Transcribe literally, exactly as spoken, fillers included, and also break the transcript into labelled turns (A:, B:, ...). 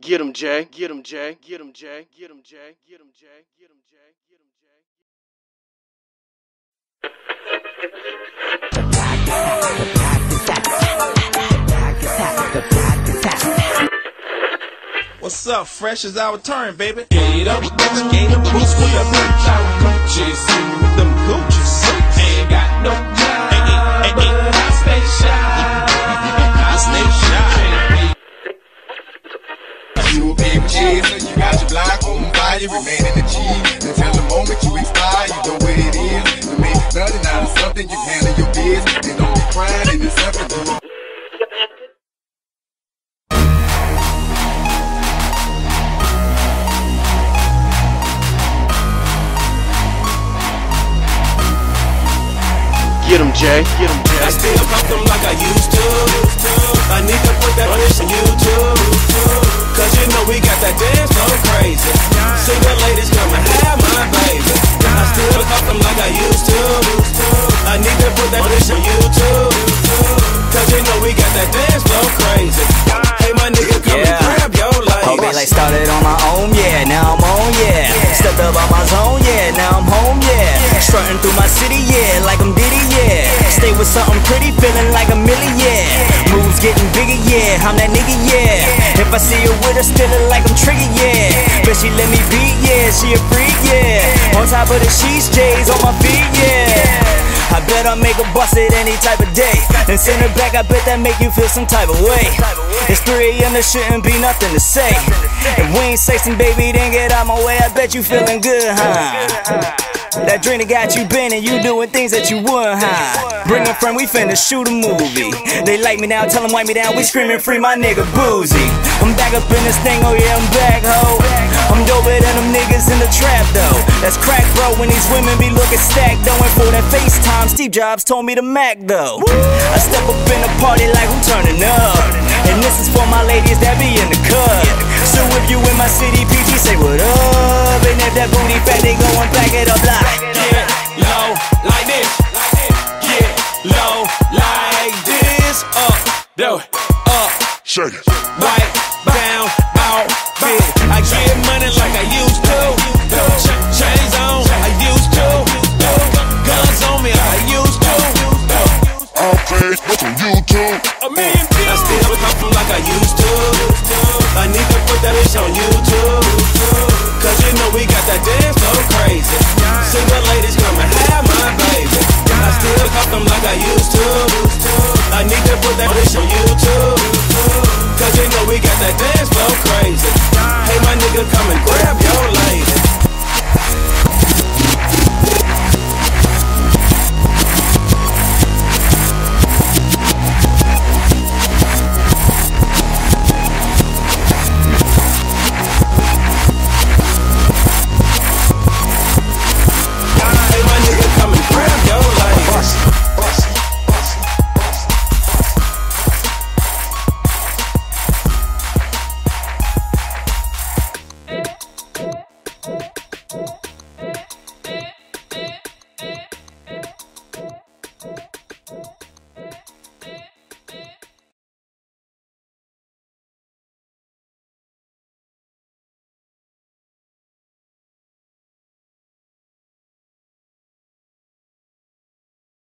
A: Get him, Jay. Get him, Jay. Get him, Jay. Get him, Jay. Get him, Jay. Get him, Jay. Get him, Jay.
B: What's up? Fresh is our turn, baby. Get up, bitch, get up, boots with the bitch out Gucci suit, them Gucci suits. Ain't got no job, hey, hey, hey, but I stay shy. I stay shy.
C: You a big cheese, so you got your block on fire, remain in the cheese. Until the moment you expire, you know what it is. To make nothing out of something, you handle your biz. And don't be crying in the something you.
A: Get him, Jay. Get him, Jay.
B: I still pump them like I used to. I need to put that on this on YouTube. Cause you know we got that dance floor crazy. Single ladies come and have my baby. I still pump them like I used to. I need to put that on this on YouTube. Cause you know we got that dance floor crazy. Hey my nigga, come yeah. and grab your lady.
D: Okay, like started on my own, yeah, now I'm on, yeah. Stepped up on my zone, yeah, now I'm home, yeah. Strutting through my city, yeah, like I'm Diddy, yeah. Stay with something pretty, feeling like a million, yeah. Moves getting bigger, yeah, I'm that nigga, yeah. If I see her with her, still like I'm trigger, yeah. Bet she let me beat, yeah, she a freak, yeah. On top of the sheets, J's on my feet, yeah. I bet I make her bust it any type of day. And send her back, I bet that make you feel some type of way. It's three A M, there shouldn't be nothing to say. If we ain't sexting, baby, then get out my way. I bet you feeling good, huh? That drink that got you bending, you doing things that you wouldn't, huh? Bring a friend, we finna shoot a movie. They like me now, tell them wipe me down, we screaming free my nigga Boozy. I'm back up in this thing, oh yeah, I'm back, ho. I'm doper than them niggas in the trap, though. That's crack, bro, when these women be looking stacked. Don't wait for that FaceTime, Steve Jobs told me to Mac, though. I step up in the party like I'm turning up. And this is for my ladies that be in the cut. So if you in my city, P G, say what up. And if that booty fat, they go and back it up like
B: get low like this, get low like this. Up, do it, up,
C: Shake it.
B: right, down, out, big. I get money like I used to. Chainz on, I used to. Guns on me, I used to.
C: All praise on YouTube.
B: A million views. I still come from like I used to. I need to put that bitch on YouTube. Cause you know we got that dance so crazy. Single ladies come and have my baby. I still cuff them like I used to. I need to put that bitch on YouTube. Cause you know we got that dance so crazy. Hey my nigga, come and grab your lady.
E: You